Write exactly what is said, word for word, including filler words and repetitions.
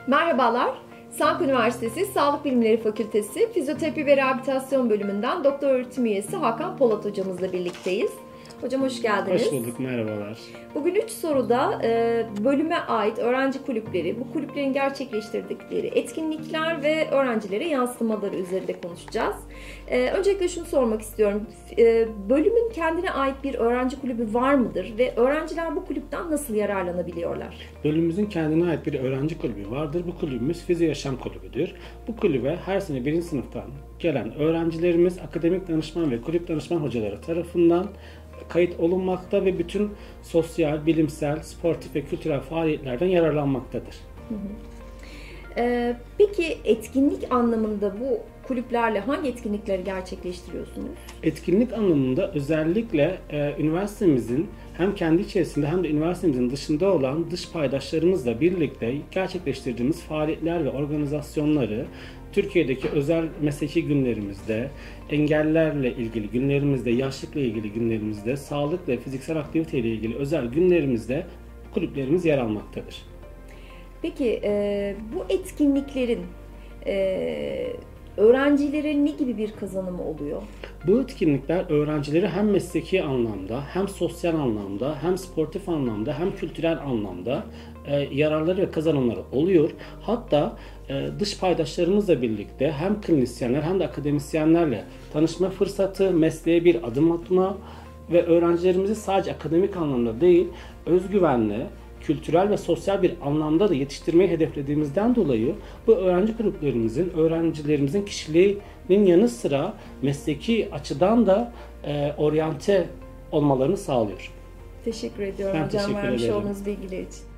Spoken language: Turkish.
Merhabalar, Sank Üniversitesi Sağlık Bilimleri Fakültesi Fizyoterapi ve Rehabilitasyon Bölümünden Doktor Öğretim Üyesi Hakan Polat hocamızla birlikteyiz. Hocam hoş geldiniz. Hoş bulduk, merhabalar. Bugün üç soruda e, bölüme ait öğrenci kulüpleri, bu kulüplerin gerçekleştirdikleri etkinlikler ve öğrencilere yansımaları üzerinde konuşacağız. E, öncelikle şunu sormak istiyorum. E, bölümün kendine ait bir öğrenci kulübü var mıdır ve öğrenciler bu kulüpten nasıl yararlanabiliyorlar? Bölümümüzün kendine ait bir öğrenci kulübü vardır. Bu kulübümüz Fizyo Yaşam Kulübü'dür. Bu kulübe her sene birinci sınıftan gelen öğrencilerimiz akademik danışman ve kulüp danışman hocaları tarafından kayıt olunmakta ve bütün sosyal, bilimsel, sportif ve kültürel faaliyetlerden yararlanmaktadır. Hı hı. Ee, peki etkinlik anlamında bu kulüplerle hangi etkinlikleri gerçekleştiriyorsunuz? Etkinlik anlamında özellikle e, üniversitemizin hem kendi içerisinde hem de üniversitemizin dışında olan dış paydaşlarımızla birlikte gerçekleştirdiğimiz faaliyetler ve organizasyonları Türkiye'deki özel mesleki günlerimizde, engellerle ilgili günlerimizde, yaşlılıkla ilgili günlerimizde, sağlık ve fiziksel aktiviteyle ilgili özel günlerimizde kulüplerimiz yer almaktadır. Peki e, bu etkinliklerin e, öğrencilere ne gibi bir kazanımı oluyor? Bu etkinlikler öğrencileri hem mesleki anlamda, hem sosyal anlamda, hem sportif anlamda, hem kültürel anlamda e, yararları ve kazanımları oluyor. Hatta e, dış paydaşlarımızla birlikte hem klinisyenler hem de akademisyenlerle tanışma fırsatı, mesleğe bir adım atma ve öğrencilerimizi sadece akademik anlamda değil, özgüvenli, kültürel ve sosyal bir anlamda da yetiştirmeyi hedeflediğimizden dolayı bu öğrenci gruplarımızın, öğrencilerimizin kişiliğinin yanı sıra mesleki açıdan da e, oryante olmalarını sağlıyor. Teşekkür ediyorum Ben hocam teşekkür vermiş ederim. olduğunuz bilgiler için.